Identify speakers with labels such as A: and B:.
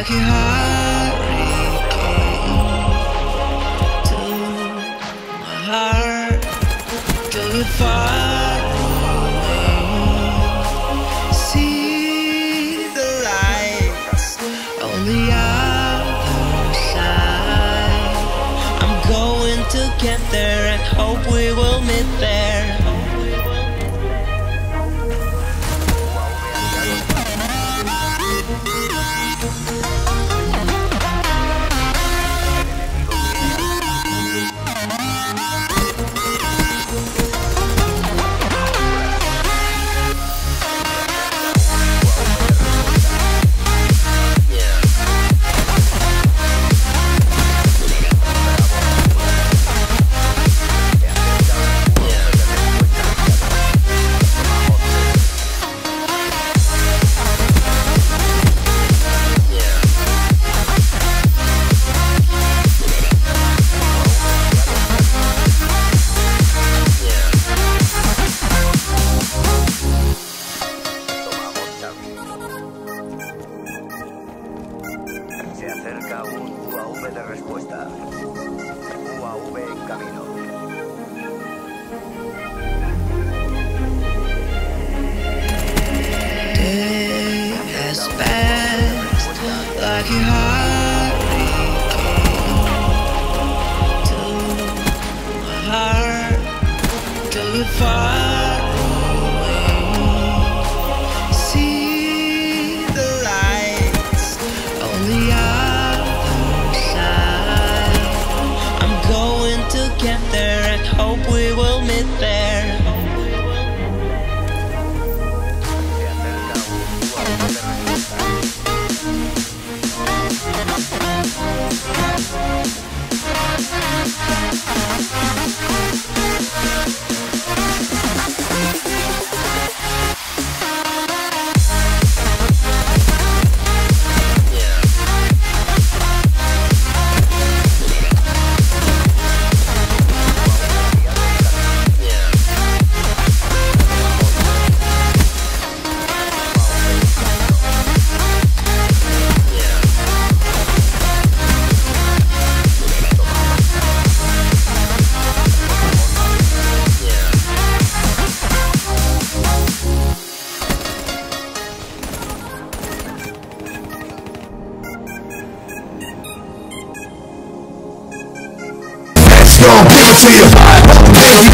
A: like a hurricane to my heart, till it far away. See the lights on the other side. I'm going to get there and hope we will meet there.
B: Se acerca un UAV de respuesta. UAV en camino.
A: Day has passed like a hurricane to my heart, till it far away. See the lights on the other side. I'm going to get there and hope we will meet there.
C: Give it to you.